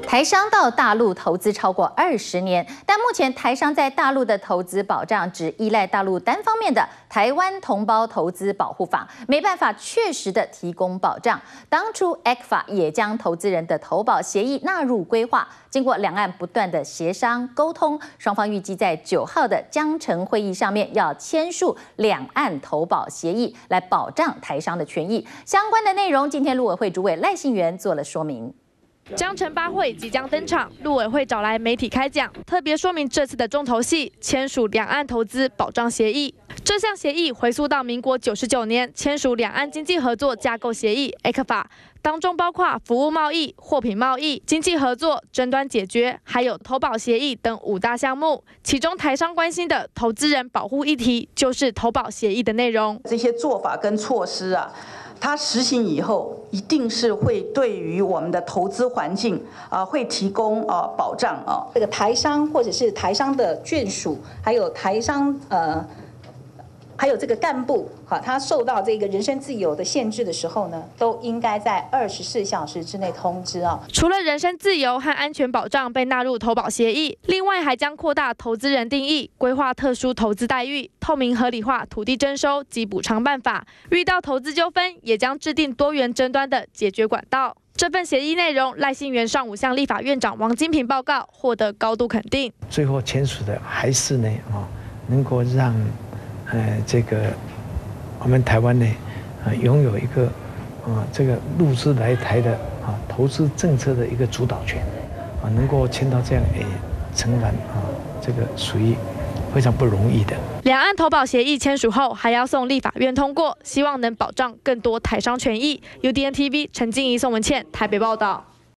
台商到大陆投资超过20年，但目前台商在大陆的投资保障只依赖大陆单方面的台湾同胞投资保护法，没办法确实的提供保障。当初 ECFA 也将投资人的投保协议纳入规划，经过两岸不断的协商沟通，双方预计在9号的江城会议上面要签署两岸投保协议，来保障台商的权益。相关的内容，今天陆委会主委赖幸元做了说明。 江城8会即将登场，陆委会找来媒体开讲，特别说明这次的重头戏签署两岸投资保障协议。这项协议回溯到民国99年签署两岸经济合作架构协议 （ECFA）， 当中包括服务贸易、货品贸易、经济合作、争端解决，还有投保协议等5大项目。其中台商关心的投资人保护议题，就是投保协议的内容。 这些做法跟措施啊。 它实行以后，一定是会对于我们的投资环境会提供保障啊。 这个台商或者是台商的眷属，还有台商还有这个干部，他受到这个人身自由的限制的时候呢，都应该在24小时之内通知啊。 除了人身自由和安全保障被纳入投保协议，另外还将扩大投资人定义，规划特殊投资待遇，透明合理化土地征收及补偿办法。遇到投资纠纷，也将制定多元争端的解决管道。这份协议内容，赖幸元上午向立法院长王金平报告，获得高度肯定。 最后签署的还是呢能够让这个我们台湾呢拥有一个这个陆资来台的投资政策的一个主导权能够签到这样诚然这个属于非常不容易的。 两岸投保协议签署后，还要送立法院通过，希望能保障更多台商权益。UDN TV 陈静怡、宋文倩台北报道。